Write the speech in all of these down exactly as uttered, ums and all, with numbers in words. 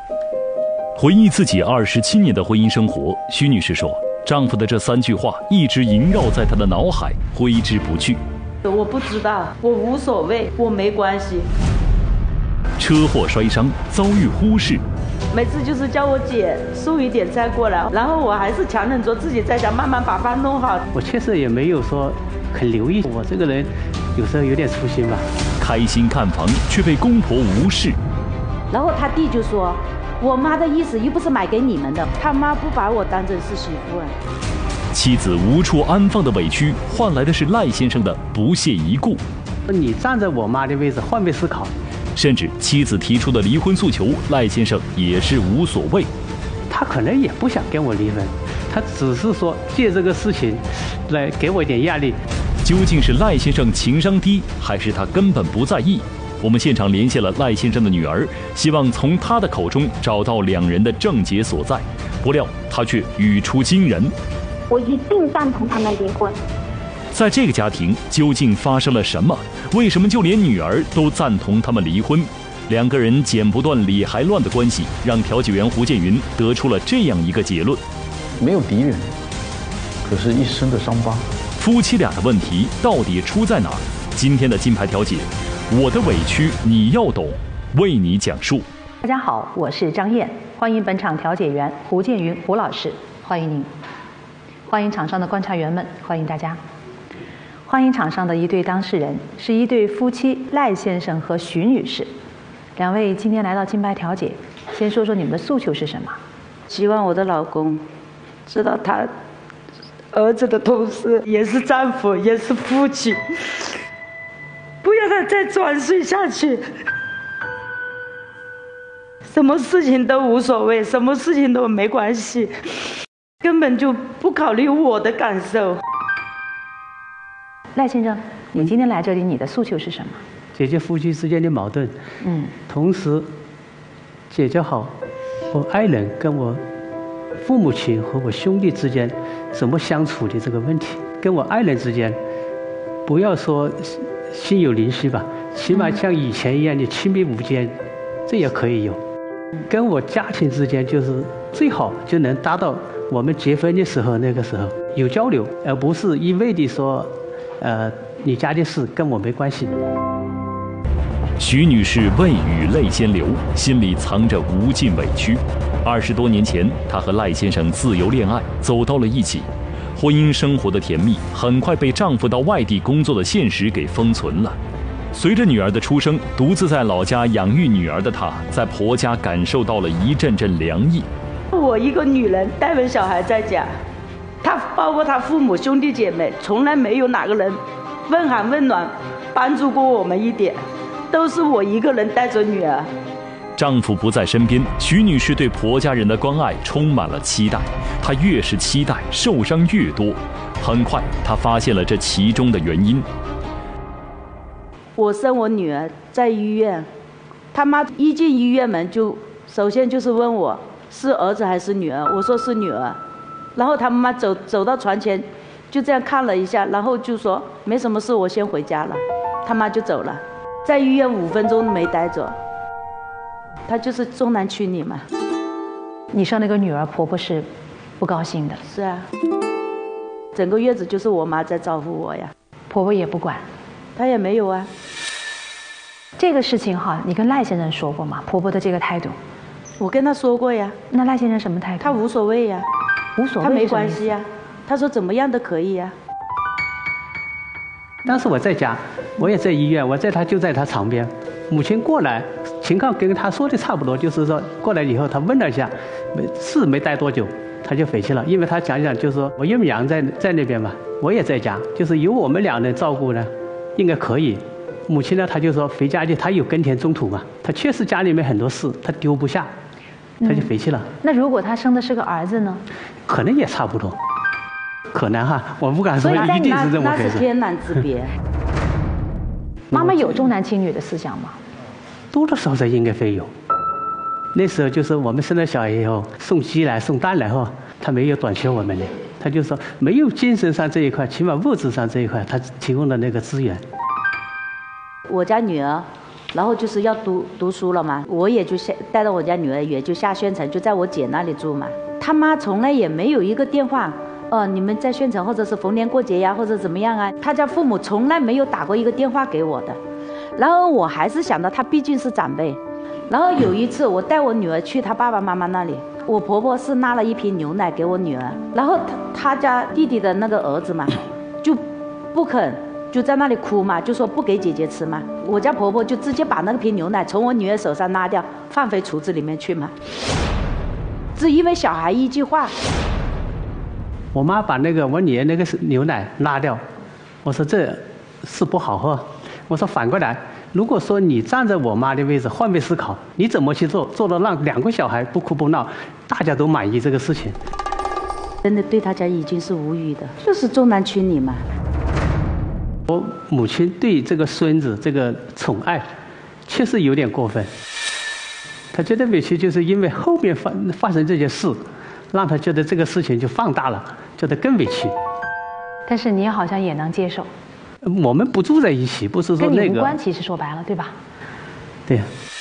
回忆自己二十七年的婚姻生活，徐女士说，丈夫的这三句话一直萦绕在她的脑海，挥之不去。 我不知道，我无所谓，我没关系。 车祸摔伤，遭遇忽视， 每次就是叫我姐送一点菜过来，然后我还是强忍着自己在家慢慢把饭弄好。 我确实也没有说很留意，我这个人有时候有点粗心吧。 开心看房却被公婆无视。 然后他弟就说，我妈的意思又不是买给你们的， 他妈不把我当成是媳妇啊。 妻子无处安放的委屈，换来的是赖先生的不屑一顾。 你站在我妈的位置，换位思考。 甚至妻子提出的离婚诉求，赖先生也是无所谓。 他可能也不想跟我离婚，他只是说借这个事情来给我一点压力。 究竟是赖先生情商低，还是他根本不在意？我们现场联系了赖先生的女儿，希望从他的口中找到两人的症结所在。不料他却语出惊人： 我一定赞同他们离婚。 在这个家庭究竟发生了什么？为什么就连女儿都赞同他们离婚？两个人剪不断理还乱的关系，让调解员胡建云得出了这样一个结论： 没有敌人，可是一生的伤疤。 夫妻俩的问题到底出在哪儿？今天的金牌调解，我的委屈你要懂，为你讲述。 大家好，我是张燕，欢迎本场调解员胡建云胡老师，欢迎您。欢迎场上的观察员们，欢迎大家。欢迎场上的一对当事人，是一对夫妻赖先生和徐女士。两位今天来到金牌调解，先说说你们的诉求是什么？ 希望我的老公知道他儿子的同时也是丈夫，也是父亲，不要他再装睡下去。什么事情都无所谓，什么事情都没关系，根本就不考虑我的感受。 赖先生，你今天来这里，你的诉求是什么？ 解决夫妻之间的矛盾，嗯，同时解决好我爱人跟我父母亲和我兄弟之间怎么相处的这个问题。跟我爱人之间，不要说心有灵犀吧，起码像以前一样的亲密无间，这也可以有。跟我家庭之间，就是最好就能达到我们结婚的时候那个时候有交流，而不是一味的说。呃，你家的事跟我没关系。 徐女士未雨泪先流，心里藏着无尽委屈。二十多年前，她和赖先生自由恋爱，走到了一起。婚姻生活的甜蜜，很快被丈夫到外地工作的现实给封存了。随着女儿的出生，独自在老家养育女儿的她，在婆家感受到了一阵阵凉意。 我一个女人带着小孩在家。他包括他父母兄弟姐妹，从来没有哪个人问寒问暖，帮助过我们一点，都是我一个人带着女儿。 丈夫不在身边，徐女士对婆家人的关爱充满了期待。她越是期待，受伤越多。很快，她发现了这其中的原因。 我生我女儿在医院，他妈一进医院门就首先就是问我是儿子还是女儿，我说是女儿。然后他妈妈走走到床前，就这样看了一下，然后就说没什么事，我先回家了。他妈就走了，在医院五分钟没待着。他就是重男轻女嘛。 你生那个女儿，婆婆是不高兴的。 是啊，整个月子就是我妈在照顾我呀， 婆婆也不管， 她也没有啊。 这个事情哈，你跟赖先生说过吗？婆婆的这个态度， 我跟他说过呀。 那赖先生什么态度？ 他无所谓呀。 无所谓， 他没关系呀、啊，他说怎么样都可以呀、啊。 当时我在家，我也在医院，我在他就在他床边。母亲过来，情况跟他说的差不多，就是说过来以后，他问了一下，没是没待多久，他就回去了，因为他讲讲就是说我岳母娘在在那边嘛，我也在家，就是由我们两人照顾呢，应该可以。母亲呢，他就说回家去，他有耕田种土嘛，他确实家里面很多事，他丢不下。他就回去了、嗯。 那如果他生的是个儿子呢？ 可能也差不多，可能哈，我不敢说一定是这么回事。 那是天壤之别。 妈妈有重男轻女的思想吗？ 多多少少应该会有。那时候就是我们生了小孩以后，送鸡来送蛋来后，他没有短缺我们的，他就说没有精神上这一块，起码物质上这一块，他提供的那个资源。 我家女儿然后就是要读读书了嘛，我也就下带着我家女儿也就下县城，就在我姐那里住嘛。他妈从来也没有一个电话，哦，你们在县城或者是逢年过节呀，或者怎么样啊，他家父母从来没有打过一个电话给我的。然后我还是想到他毕竟是长辈。然后有一次我带我女儿去她爸爸妈妈那里，我婆婆是拿了一瓶牛奶给我女儿，然后她她家弟弟的那个儿子嘛，就不肯，就在那里哭嘛，就说不给姐姐吃嘛。我家婆婆就直接把那个瓶牛奶从我女儿手上拿掉，放回橱子里面去嘛。只因为小孩一句话。 我妈把那个我女儿那个牛奶拉掉，我说这是不好喝。我说反过来，如果说你站在我妈的位置，换位思考，你怎么去做，做到让两个小孩不哭不闹，大家都满意这个事情？ 真的对他家已经是无语的，就是重男轻女嘛。 我母亲对这个孙子这个宠爱，确实有点过分。她觉得委屈，就是因为后面发发生这些事，让她觉得这个事情就放大了，觉得更委屈。 但是你好像也能接受。 我们不住在一起，不是说那个跟你无关，其实说白了，对吧？ 对呀。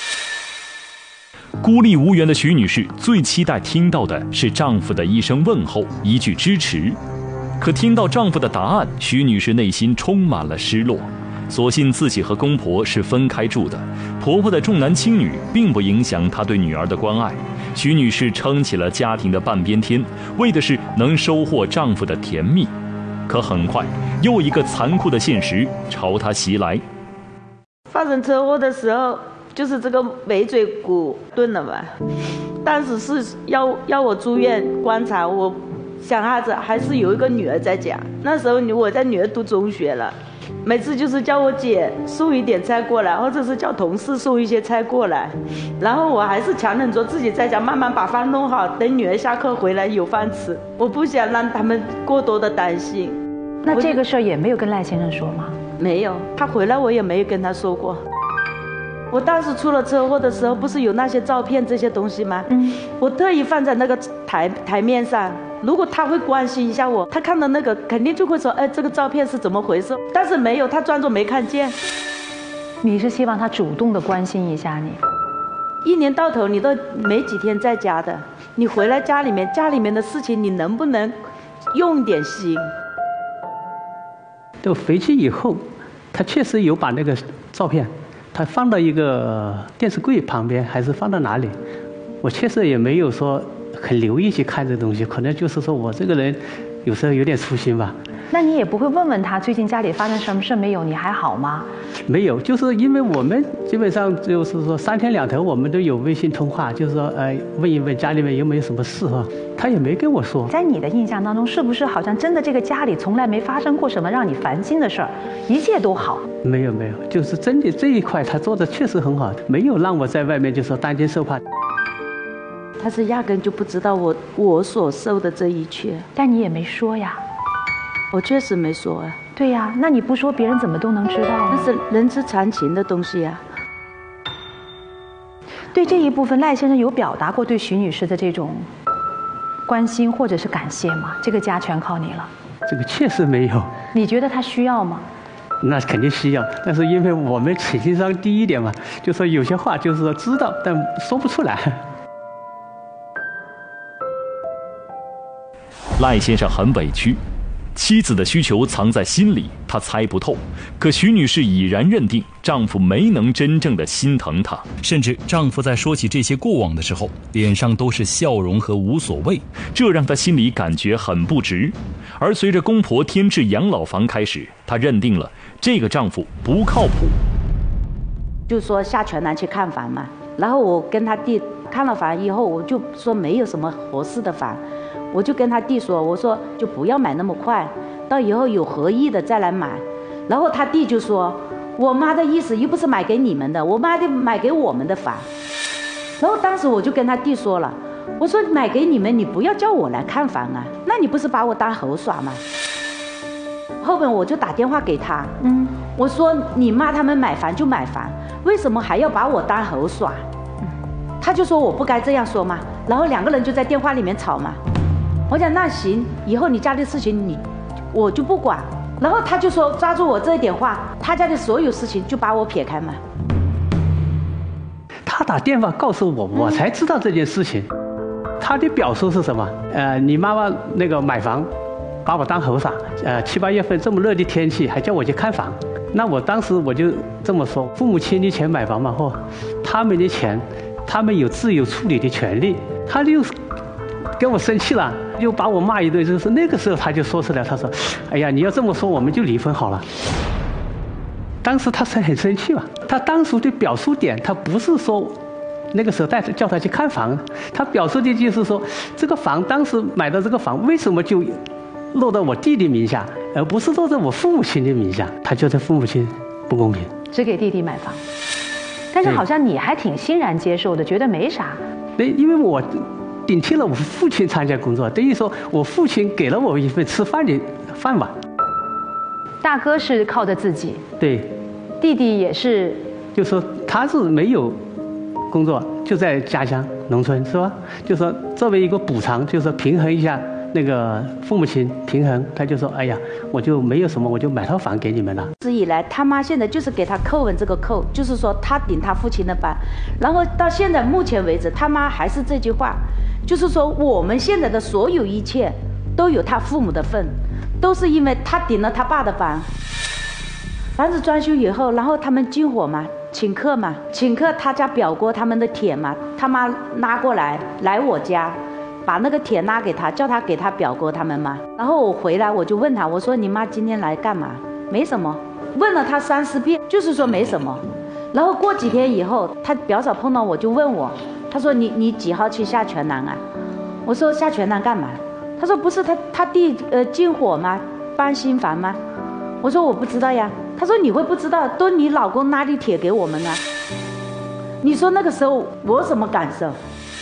孤立无援的徐女士最期待听到的是丈夫的一声问候，一句支持。可听到丈夫的答案，徐女士内心充满了失落。所幸自己和公婆是分开住的，婆婆的重男轻女并不影响她对女儿的关爱。徐女士撑起了家庭的半边天，为的是能收获丈夫的甜蜜。可很快，又一个残酷的现实朝她袭来。 发生车祸的时候，就是这个尾椎骨钝了嘛，当时是要要我住院观察，我想孩子还是有一个女儿在家。那时候我在女儿读中学了，每次就是叫我姐送一点菜过来，或者是叫同事送一些菜过来，然后我还是强忍着自己在家慢慢把饭弄好，等女儿下课回来有饭吃。我不想让他们过多的担心。 那这个事儿也没有跟赖先生说吗？ 没有，他回来我也没有跟他说过。我当时出了车祸的时候，不是有那些照片这些东西吗？嗯，我特意放在那个台台面上。如果他会关心一下我，他看到那个肯定就会说，哎，这个照片是怎么回事？但是没有，他装作没看见。 你是希望他主动的关心一下你？ 一年到头你都没几天在家的，你回来家里面，家里面的事情你能不能用点心？ 就回去以后，他确实有把那个照片，他放到一个电视柜旁边，还是放到哪里？我确实也没有说很留意去看这东西，可能就是说我这个人有时候有点粗心吧。 那你也不会问问他最近家里发生什么事没有？你还好吗？ 没有，就是因为我们基本上就是说三天两头我们都有微信通话，就是说呃问一问家里面有没有什么事哈，他也没跟我说。 在你的印象当中，是不是好像真的这个家里从来没发生过什么让你烦心的事儿，一切都好？ 没有没有，就是真的这一块他做的确实很好，没有让我在外面就说担惊受怕。 他是压根就不知道我我所受的这一切， 但你也没说呀。 我确实没说啊。 对呀，那你不说，别人怎么都能知道呢？ 那是人之常情的东西呀。 对这一部分，赖先生有表达过对徐女士的这种关心或者是感谢吗？这个家全靠你了。 这个确实没有。 你觉得他需要吗？ 那肯定需要，但是因为我们情商低一点嘛，就说有些话就是说知道，但说不出来。 赖先生很委屈，妻子的需求藏在心里，他猜不透。可徐女士已然认定丈夫没能真正的心疼她，甚至丈夫在说起这些过往的时候，脸上都是笑容和无所谓，这让她心里感觉很不值。而随着公婆添置养老房开始，她认定了这个丈夫不靠谱， 就说下全南去看房嘛。然后我跟他弟看了房以后，我就说没有什么合适的房。我就跟他弟说，我说就不要买那么快，到以后有合意的再来买。然后他弟就说，我妈的意思又不是买给你们的，我妈的买给我们的房。然后当时我就跟他弟说了，我说买给你们，你不要叫我来看房啊，那你不是把我当猴耍吗？后面我就打电话给他，嗯，我说你妈他们买房就买房，为什么还要把我当猴耍？嗯，他就说我不该这样说嘛，然后两个人就在电话里面吵嘛。我讲那行，以后你家的事情你我就不管。然后他就说抓住我这一点话，他家的所有事情就把我撇开嘛。 打电话告诉我，我才知道这件事情。他的表述是什么？呃，你妈妈那个买房，把我当猴傻。呃，七八月份这么热的天气，还叫我去看房。那我当时我就这么说：父母亲的钱买房嘛，或他们的钱，他们有自由处理的权利。他就跟我生气了，就把我骂一顿。就是那个时候他就说出来，他说：“哎呀，你要这么说，我们就离婚好了。”当时他是很生气嘛。他当时的表述点，他不是说那个时候带他叫他去看房，他表述的就是说，这个房当时买的这个房为什么就落到我弟弟名下，而不是落在我父母亲的名下？他觉得父母亲不公平， 只给弟弟买房。但是好像你还挺欣然接受的，觉得没啥。 对，因为我顶替了我父亲参加工作，等于说我父亲给了我一份吃饭的饭碗。 大哥是靠着自己， 对， 弟弟也是， 就说他是没有工作，就在家乡农村，是吧？就说作为一个补偿，就是说平衡一下那个父母亲平衡，他就说：“哎呀，我就没有什么，我就买套房给你们了。” 一直以来，他妈现在就是给他扣稳这个扣，就是说他顶他父亲的班，然后到现在目前为止，他妈还是这句话，就是说我们现在的所有一切都有他父母的份，都是因为他顶了他爸的班。房子装修以后，然后他们进伙嘛，请客嘛，请客他家表哥他们的帖嘛，他妈拉过来来我家。把那个帖拿给他，叫他给他表哥他们嘛。然后我回来我就问他，我说你妈今天来干嘛？没什么。问了他三四遍，就是说没什么。然后过几天以后，他表嫂碰到我就问我，他说你你几号去下全南啊？我说下全南干嘛？他说不是他他弟呃进伙吗？搬新房吗？我说我不知道呀。他说你会不知道？都你老公拉的帖给我们啊。你说那个时候我什么感受？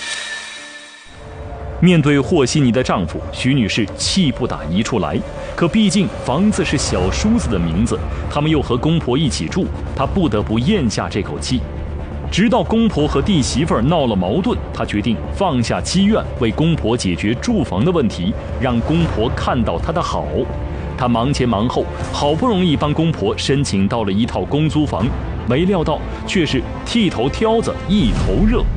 面对和稀泥的丈夫，徐女士气不打一处来。可毕竟房子是小叔子的名字，他们又和公婆一起住，她不得不咽下这口气。直到公婆和弟媳妇儿闹了矛盾，她决定放下积怨，为公婆解决住房的问题，让公婆看到她的好。她忙前忙后，好不容易帮公婆申请到了一套公租房，没料到却是剃头挑子一头热。